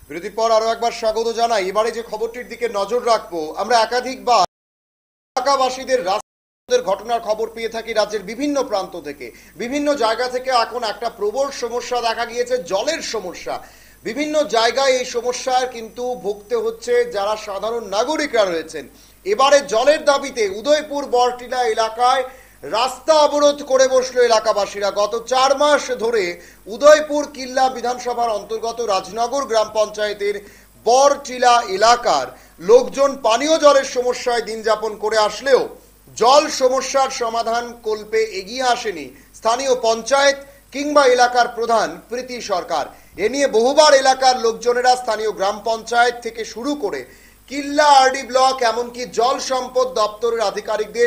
বিরতির পর আরো একবার স্বাগত জানাই। এবারে যে খবরটির দিকে নজর রাখবো, আমরা একাধিকবার এলাকাবাসীদের রাস্তার ঘটনার খবর পেয়ে থাকি রাজ্যের বিভিন্ন প্রান্ত থেকে, বিভিন্ন জায়গা থেকে। এখন একটা প্রবল সমস্যা দেখা গিয়েছে, জলের সমস্যা। বিভিন্ন জায়গায় এই সমস্যার কিন্তু ভুগতে হচ্ছে যারা সাধারণ নাগরিকরা রয়েছেন। এবারে জলের দাবিতে উদয়পুর বরটিলা এলাকায় রাস্তা অবরোধ করে বসলো এলাকাবাসীরা। গত 4 মাস ধরে উদয়পুর কিল্লা বিধানসভার অন্তর্গত রাজনগর গ্রাম পঞ্চায়েতের বরটিলা এলাকার লোকজন পানীয় জলের সমস্যায় দিন যাপন করে আসলেও জল সমস্যার সমাধান কল্পে এগিয়ে আসেনি স্থানীয় পঞ্চায়েত কিংবা এলাকার প্রধান প্রীতি সরকার। এ নিয়ে বহুবার এলাকার লোকজনেরা স্থানীয় গ্রাম পঞ্চায়েত থেকে শুরু করে কিল্লা আরডি ব্লক এমনকি জল সম্পদ দপ্তরের আধিকারিকদের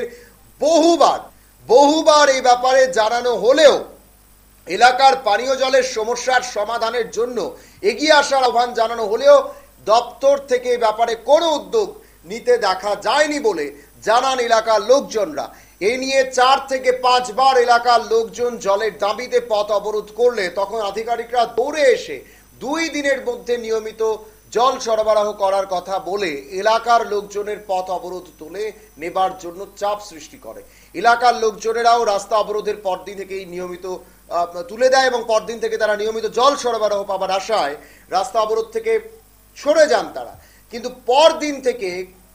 বহুবার এই ব্যাপারে জানানো হলেও এলাকার পানীয় জলের সমস্যার সমাধানের জন্য এগিয়ে আসার আহ্বান জানানো হলেও দপ্তর থেকে এই ব্যাপারে কোনো উদ্যোগ নিতে দেখা যায়নি বলে জানান এলাকার লোকজনরা। এই নিয়ে 4 থেকে 5 বার এলাকার লোকজন জলের দাবিতে পথ অবরোধ করলে তখন আধিকারিকরা দৌড়ে এসে 2 দিনের মধ্যে নিয়মিত জল সরবরাহ করার কথা বলে এলাকার লোকজনের পথ অবরোধ তুলে নেবার জন্য চাপ সৃষ্টি করে। এলাকার লোকজনেরাও রাস্তা অবরোধের পরদিন থেকেই নিয়মিত তুলে দেয় এবং পরদিন থেকে তারা নিয়মিত জল সরবরাহ পাবার আশায় রাস্তা অবরোধ থেকে সরে যান তারা। কিন্তু পরদিন থেকে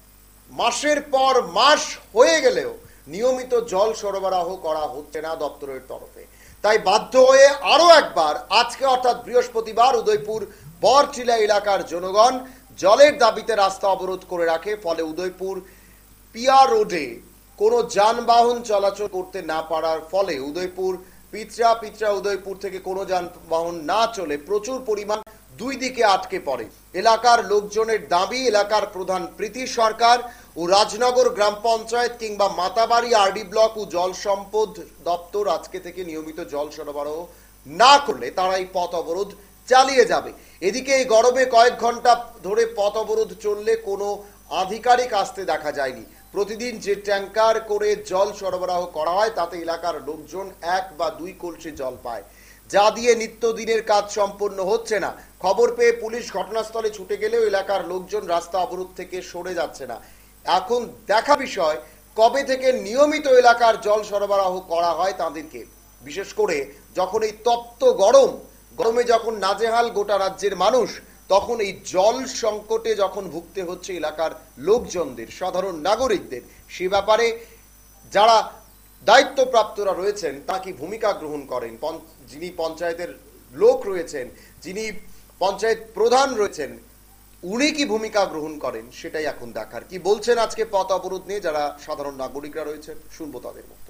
মাসের পর মাস হয়ে গেলেও নিয়মিত জল সরবরাহ করা হচ্ছে না দপ্তরের তরফে। তাই বাধ্য হয়ে আরো একবার আজকে অর্থাৎ বৃহস্পতিবার উদয়পুর বরটিলা এলাকার জনগণ জলের দাবিতে রাস্তা অবরোধ করে রাখে। ফলে উদয়পুর পিআর রোডে কোনো যানবাহন চলাচল করতে না পারার ফলে উদয়পুর পিচরা উদয়পুর থেকে কোনো যানবাহন না চলে প্রচুর পরিমাণ 2 দিকে আটকে পড়ে। এলাকার লোকজনের দাবি এলাকার প্রধান প্রীতি সরকার ও রাজনগর গ্রাম পঞ্চায়েত কিংবা মাতাবাড়ি আরডি ব্লক ও জল সম্পদ দপ্তর আজকে থেকে নিয়মিত জল সরবরাহ না করলে তারা এই পথ অবরোধ চালিয়ে যাবে। এদিকে এই গরমে কয়েক ঘন্টা ধরে পথ অবরোধ চললে কোনো আধিকারিক আসতে দেখা যায়নি। প্রতিদিন যে ট্যাঙ্কার করে জল সরবরাহ করা হয় তাতে এলাকার লোকজন 1 বা 2 কলসি জল পায়, যা দিয়ে নিত্যদিনের কাজ সম্পন্ন হচ্ছে না। খবর পেয়ে পুলিশ ঘটনাস্থলে ছুটে গেলেও এলাকার লোকজন রাস্তা অবরোধ থেকে সরে যাচ্ছে না। এখন দেখা বিষয় কবে থেকে নিয়মিত এলাকার জল সরবরাহ করা হয় তাদেরকে, বিশেষ করে যখন এই তপ্ত গরমে যখন নাজেহাল গোটা রাজ্যের মানুষ, তখন এই জল সংকটে যখন ভুগতে হচ্ছে এলাকার লোকজনদের সাধারণ নাগরিকদের, সে ব্যাপারে যারা দায়িত্বপ্রাপ্তরা রয়েছেন তা কি ভূমিকা গ্রহণ করেন, যিনি পঞ্চায়েতের লোক রয়েছেন, যিনি পঞ্চায়েত প্রধান রয়েছেন, উনি কি ভূমিকা গ্রহণ করেন সেটাই এখন দেখার। কি বলছেন আজকে পথ অবরোধ নিয়ে যারা সাধারণ নাগরিকরা রয়েছেন, শুনবো তাদের বক্তব্য।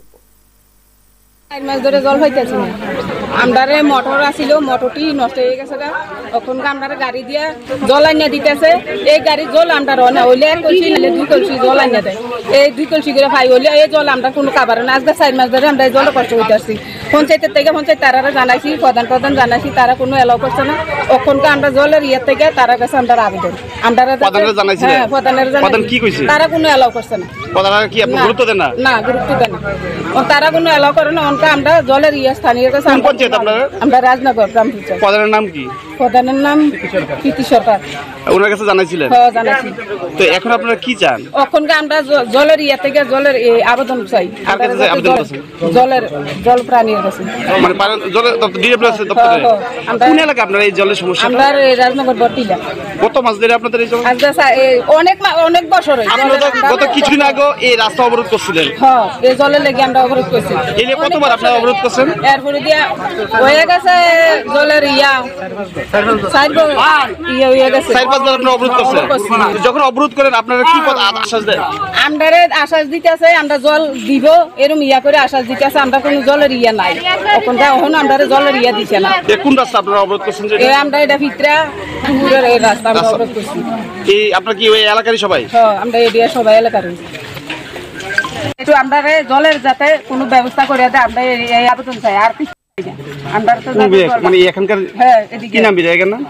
4 মাস ধরে জল হইতেছে না। আমরারে মোটর আসিল, মোটরটি নষ্ট হয়ে গেছে। তখন আমরা গাড়ি দিয়ে জল আনিয়া দিতেছে। এই গাড়ি জল আমরা না হইলে 1 কলসি নাহলে 2 কলসি জল আনিয়া দেয়। এই 2 কলসি করে পাই হইলে এই জল আমরা কোনো কাবার না। আজকে 4 মাস ধরে আমরা এই জল কষ্ট হইতেছি। পঞ্চায়েতের থেকে তারা জানাইছি, প্রধান জানাইছি, তারা কোনো এলাও করছে না। ওখানকে আমরা জলের ইয়ে থেকে তারা কাছে আমরা আবেদন তারা কোনো এলাও করছে না। গুরুত্ব দেন না, তারা কোনো এলাও করে না। আমরা জলের ইয়ে স্থানীয় কাছে আমরা রাজনগর গ্রাম পঞ্চায়েত। প্রধানের নাম কি? প্রধানের নাম প্রীতি সরকার। ওনার কাছে জানাইছিলেন? হ্যাঁ, জানাইছি। তো এখন আপনারা কি চান? ওখানকে আমরা জলের ইয়ে থেকে জলের আবেদন চাই। জল প্রাণীর কাছে মানে কোন এলাকা আপনারা এই জলের সমস্যা? আমরা রাজনগর বরটিলা। কত মাস ধরে আপনাদের এই জল? অনেক বছর। গত কিছুদিন আগে এই রাস্তা অবরোধ করছিলেন? হ্যাঁ, এই জলের লেগে আমরা অবরোধ করছি। এই নিয়ে কতবার আপনারা অবরোধ করছেন? এরপরে দিয়া হয়ে গেছে জলের ইয়া 4-5 বার আপনারা অবরোধ করছেন। যখন অবরোধ করেন আপনারা কি আশ্বাস দেন? আমরা আশ্বাস দিতেছে আমরা জল দিব, এরকম ইয়া করে আশ্বাস দিতেছে। আমরা কোনো জলের ইয়া নাই। এখন আমরা জলের ইয়া দিচ্ছে না। কোন রাস্তা আপনারা অবরোধ করছেন? আমরা এটা ভিতরা এই রাস্তা আমরা অবরোধ করছি। এই আপনারা কি ওই এলাকারই সবাই? হ্যাঁ, আমরা এরিয়া সবাই এলাকার। একটু আমরা জলের যাতে কোনো ব্যবস্থা করে দেয়, আমরা এই আবেদন চাই। আর কিছু আমরা তো মানে এখানকার কি নাম বিধায়কের নাম?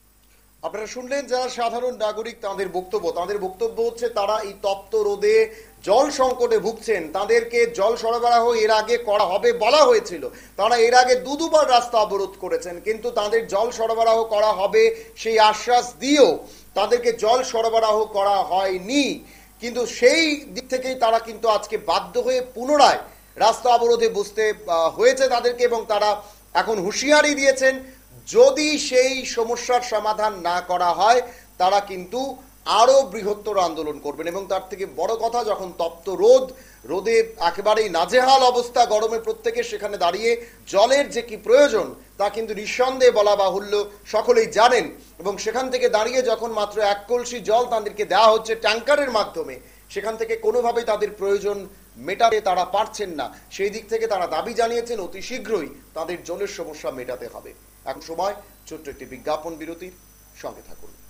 আপনারা শুনলেন যারা সাধারণ নাগরিক তাদের বক্তব্য হচ্ছে তারা এই তপ্ত রোদে জল সংকটে ভুগছেন তাদেরকে জল সরবরাহ এর আগে করা হবে বলা হয়েছিল। তারা এর আগে দুবার রাস্তা অবরোধ করেছেন, কিন্তু তাদের জল সরবরাহ করা হবে সেই আশ্বাস দিয়েও তাদেরকে জল সরবরাহ করা হয়নি। কিন্তু সেই দিক থেকেই তারা কিন্তু আজকে বাধ্য হয়ে পুনরায় রাস্তা অবরোধে বসতে হয়েছে তাদেরকে, এবং তারা এখন হুঁশিয়ারি দিয়েছেন যদি সেই সমস্যার সমাধান না করা হয় তারা কিন্তু আরো বৃহত্তর আন্দোলন করবেন। এবং তার থেকে বড় কথা, যখন তপ্ত রোদে একেবারেই নাজেহাল অবস্থা, গরমে প্রত্যেকে সেখানে দাঁড়িয়ে জলের যে কি প্রয়োজন তা কিন্তু নিঃসন্দেহে বলা বাহুল্য, সকলেই জানেন। এবং সেখান থেকে দাঁড়িয়ে যখন মাত্র 1 কলসি জল তাদেরকে দেওয়া হচ্ছে ট্যাঙ্কারের মাধ্যমে, সেখান থেকে কোনোভাবেই তাদের প্রয়োজন মেটাতে তারা পারছেন না। সেই দিক থেকে তারা দাবি জানিয়েছেন অতি শীঘ্রই তাদের জলের সমস্যা মেটাতে হবে। এখন সময় ছোট্ট একটি বিজ্ঞাপন বিরতির, সঙ্গে থাকুন।